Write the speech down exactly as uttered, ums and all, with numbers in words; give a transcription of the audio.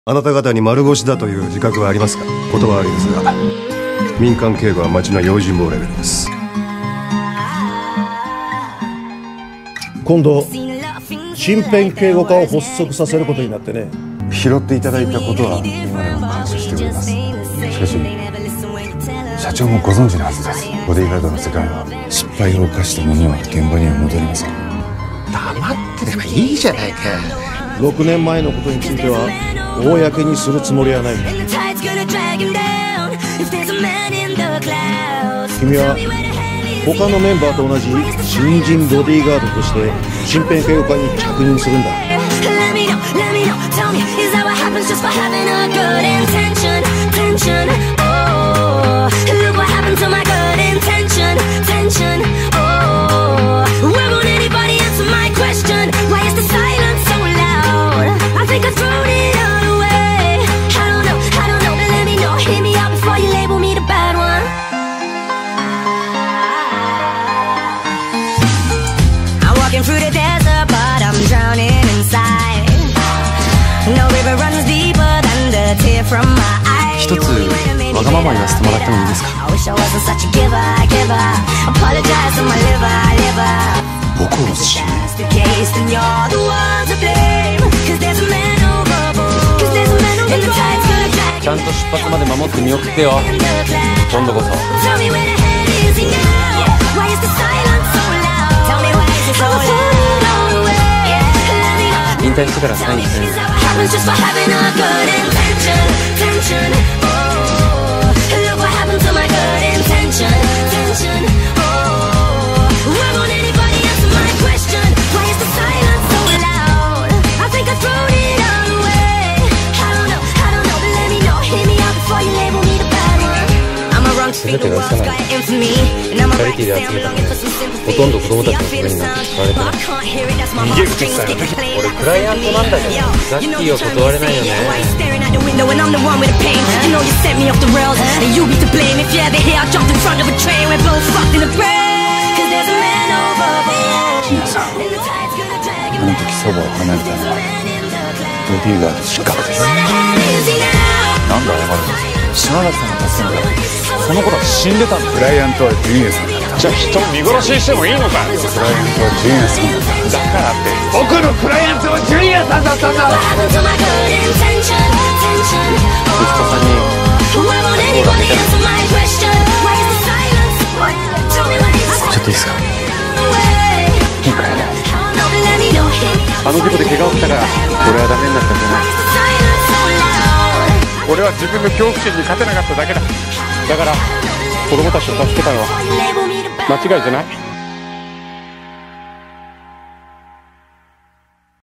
あなた方に丸腰だという自覚はありますか？言葉悪いですが、民間警護は町の用心棒レベルです。 今度身辺警護課を発足させることになってね。 拾っていただいたことは今でも感謝しております。しかし社長もご存知のはずです。ボディーガードの世界は失敗を犯した者は現場には戻りません。 黙ってればいいじゃないか。 ろくねんまえのことについては公にするつもりはない。君は他のメンバーと同じ新人ボディーガードとして身辺警護課に着任するんだ。 一つわがまま言わせてもらってもいいですか？僕を指名？ちゃんと出発まで守って見送ってよ。今度こそ。引退してからサインしてる。全てが嘘なんだ。チャリティーで集めた金ほとんど子供たちのためになんて使われてない。逃げる決済の時俺クライアントなんだけどザッキーを断れないよね。 ジナさん、あの時そばを離れたのはボディーガード失格です。なんで謝るんですか？島崎さんが助けなかった。そのことは死んでたんだ。クライアントはジュニアさんだった。じゃあ人を見殺しにしてもいいのか？クライアントはジュニアさんだった。だからって僕のクライアントはジュニアさんだったんだ。息子さんにそうだね。ちょっといいですか？いいからね。あの事故で怪我をしたから俺はダメになったんじゃない。俺は自分の恐怖心に勝てなかっただけだ。だから子供たちを助けたのは間違いじゃない。